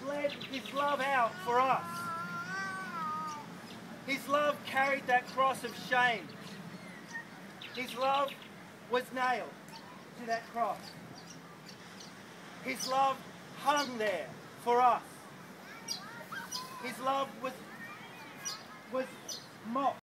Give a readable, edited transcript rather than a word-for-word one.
bled his love out for us. His love carried that cross of shame. His love was nailed to that cross. His love hung there for us. His love was mocked